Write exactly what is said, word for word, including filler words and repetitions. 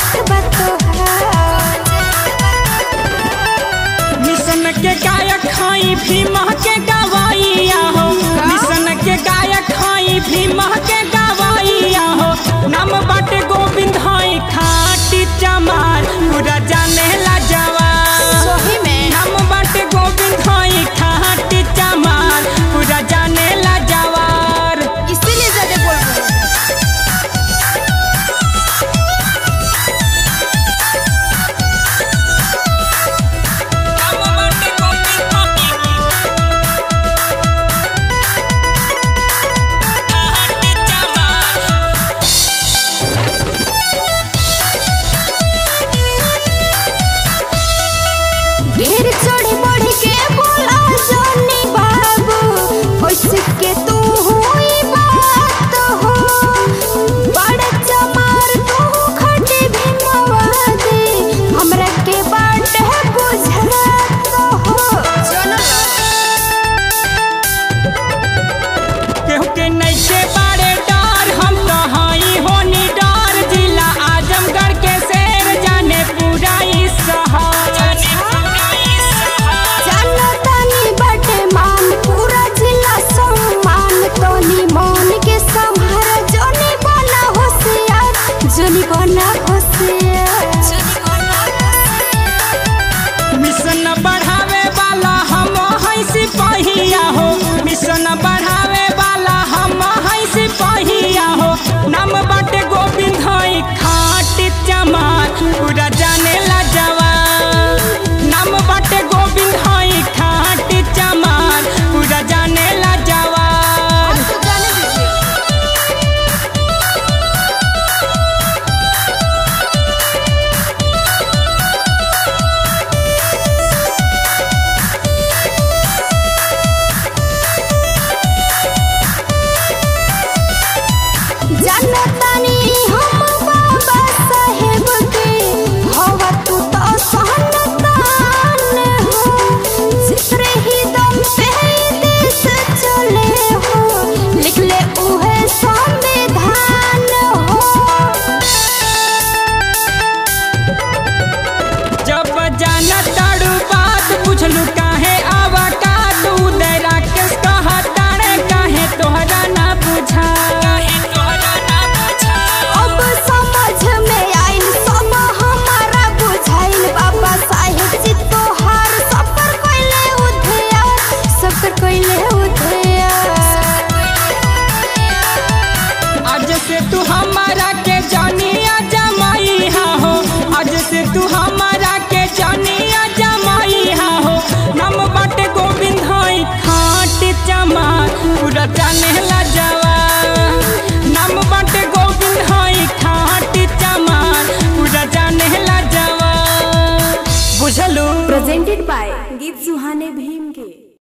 Mission के गायक खाई भीमा के गवाइया हो, मिशन के गायक खाई भीमा के गवाइया हो। नाम बाटे गोविंद हाई खाटी चमार पूरा जाने ला जवार। नाम बाटे गोविंद हाई खाटी चमार पूरा जाने ला जवार। इसीलिए ज्यादा बोल रहे हैं। ढेर चढ़ी बढ़ी के बोला जानी बाबू, उसके तू हुई बात हो। बड़ा चमार तू खटी भी मवादी, हमरा के बाट है बुझात हो। केहू के नइखे बारे डर, हम तो हई होनी डर। जिला आजमगढ़ के शेर जाने पूरा ई शहर। जानतानी बाटे मान पूरा जिला सम्मान, तोनी मन के संभार। जोनी बना होशियार, जोनी बना होशियार। मिशन बढ़ावे वाला हम हई सिपहिया हो, मिशन बढ़ावे वाला हम हई सिपहिया हो। नाम बाटे गोविंद हई खाटी चमार पूरा जाने ला जवार। नाम बाटे गोविंद हई खाटी चमार पूरा जाने ला जवार। तो जाने दीजिए। जानतानी हम बाबा साहेब के, हवा तू तो सहनतान हो। जिक्र ही दम पे देश चले हो, लिख ले उहे संविधान हो। जब जाना ताड़ू बात पूछलू काहे आवा का तू उदय राकेश कहा तारे काहे तोहरा ना बुझा। अब समझ में आइल सब हमारा बुझाइल। बाबा साहेब जी तोहार सफर कइले उधियार, सफर कइले उधियार। आज से तू हमारा के जानिया जमाइया हो, आज से तू हमारा के जानिया जमाइया हो। नाम बाटे गोविंद हई खाटी चमार पूरा जाने ला जवार। नाम बाटे गोविंद हई खाटी चमार पूरा जाने ला जवार। बुझलू। प्रेजेंटेड बाय गीत सुहाने भीम के।